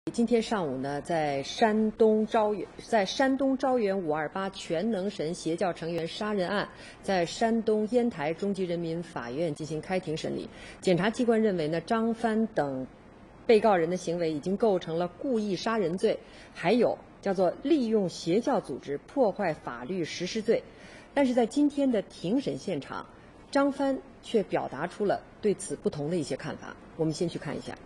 今天上午呢，在山东招远528全能神邪教成员杀人案，在山东烟台中级人民法院进行开庭审理。检察机关认为呢，张帆等被告人的行为已经构成了故意杀人罪，还有叫做利用邪教组织破坏法律实施罪。但是在今天的庭审现场，张帆却表达出了对此不同的一些看法。我们先去看一下。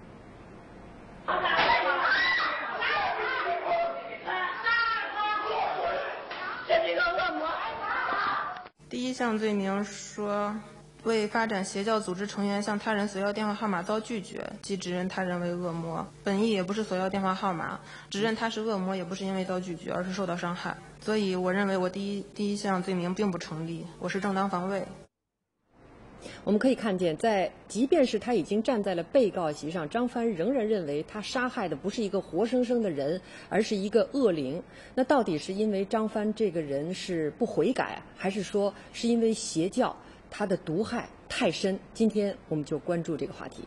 第一项罪名说，为发展邪教组织成员向他人索要电话号码遭拒绝，即指认他人为恶魔。本意也不是索要电话号码，指认他是恶魔也不是因为遭拒绝，而是受到伤害。所以我认为我第一项罪名并不成立，我是正当防卫。 我们可以看见，即便是他已经站在了被告席上，张帆仍然认为他杀害的不是一个活生生的人，而是一个恶灵。那到底是因为张帆这个人是不悔改，还是说是因为邪教他的毒害太深？今天我们就关注这个话题。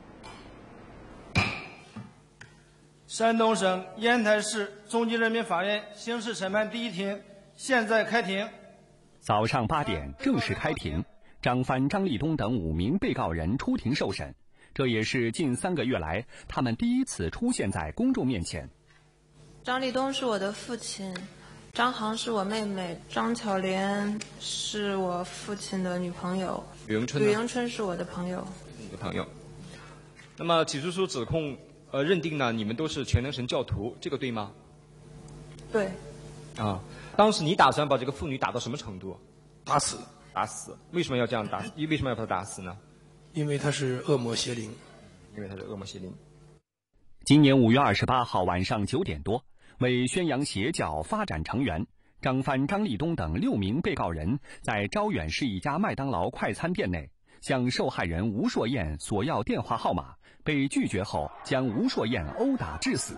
山东省烟台市中级人民法院刑事审判第一庭现在开庭。 早上8点正式开庭。张帆、张立东等5名被告人出庭受审，这也是近3个月来他们第一次出现在公众面前。 张立东是我的父亲，张航是我妹妹，张巧莲是我父亲的女朋友， 吕迎春是我的朋友。 你的朋友。那么起诉书指控，认定呢你们都是全能神教徒，这个对吗？ 对。 啊，当时你打算把这个妇女打到什么程度？ 打死。 打死？为什么要这样打？为什么要把她打死呢？ 因为她是恶魔邪灵。 因为她是恶魔邪灵。 今年5月28号晚上9点多，为宣扬邪教发展成员，张帆、张立东等6名被告人在招远市一家麦当劳快餐店内，向受害人吴硕燕索要电话号码，被拒绝后将吴硕燕殴打致死。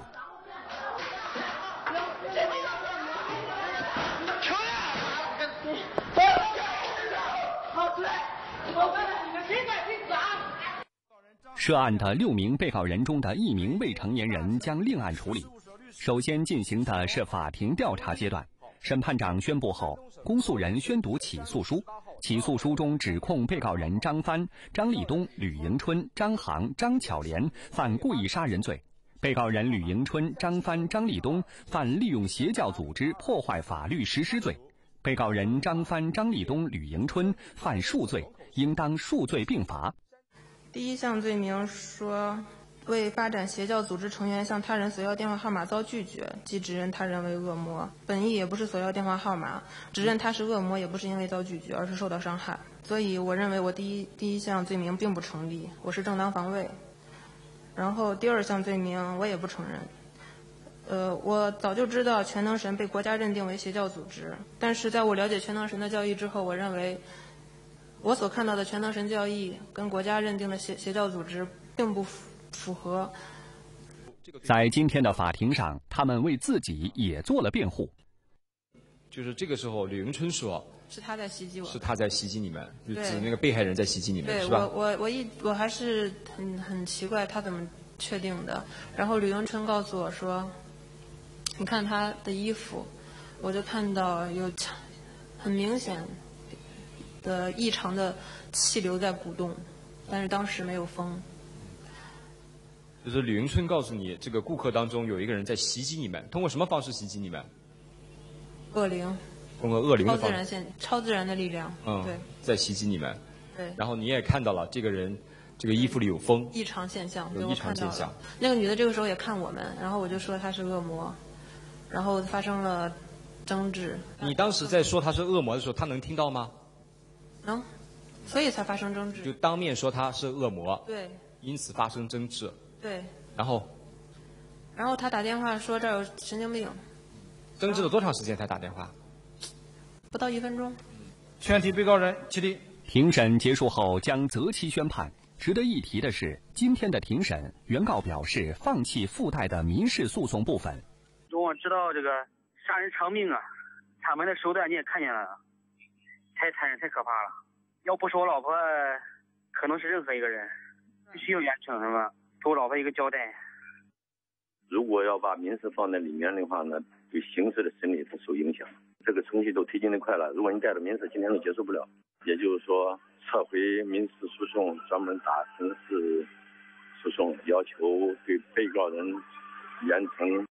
涉案的6名被告人中的1名未成年人将另案处理。首先进行的是法庭调查阶段，审判长宣布后，公诉人宣读起诉书。起诉书中指控被告人张帆、张立东、吕迎春、张航、张巧莲犯故意杀人罪，被告人吕迎春、张帆、张立东犯利用邪教组织破坏法律实施罪，被告人张帆、张立东、吕迎春犯数罪，应当数罪并罚。 第一项罪名说，为发展邪教组织成员向他人索要电话号码遭拒绝，即指认他人为恶魔。本意也不是索要电话号码，指认他是恶魔也不是因为遭拒绝，而是受到伤害。所以我认为我第一项罪名并不成立，我是正当防卫。然后第2项罪名我也不承认。我早就知道全能神被国家认定为邪教组织，但是在我了解全能神的教义之后，我认为我所看到的全能神教义跟国家认定的邪教组织并不符合。 在今天的法庭上，他们为自己也做了辩护。 就是这个时候，吕迎春说是他在袭击我， 是他在袭击你们，就指那个被害人在袭击你们，是吧？ 我还是很奇怪他怎么确定的。然后吕迎春告诉我说，你看他的衣服，我就看到有很明显的异常的气流在鼓动，但是当时没有风。 就是吕迎春告诉你，这个顾客当中有一个人在袭击你们，通过什么方式袭击你们？ 恶灵。 通过恶灵的方式。 超自然的力量。对。 在袭击你们。 对。 然后你也看到了这个人，这个衣服里有风。 异常现象。 有异常现象。 那个女的这个时候也看我们，然后我就说她是恶魔，然后发生了争执。 你当时在说她是恶魔的时候，她能听到吗？ 能，所以才发生争执。 就当面说他是恶魔。 对。 因此发生争执。 对。 然后他打电话说这儿有神经病。 争执了多长时间才打电话？ 不到1分钟。 全体被告人起立。 庭审结束后将择期宣判。值得一提的是，今天的庭审，原告表示放弃附带的民事诉讼部分。 我知道这个杀人偿命啊，他们的手段你也看见了，太残忍太可怕了。要不是我老婆，可能是任何一个人，必须要严惩是吧？给我老婆一个交代。 如果要把民事放在里面的话呢，对刑事的审理是受影响。这个程序都推进的快了，如果你带着民事，今天都结束不了。也就是说，撤回民事诉讼，专门打刑事诉讼，要求对被告人严惩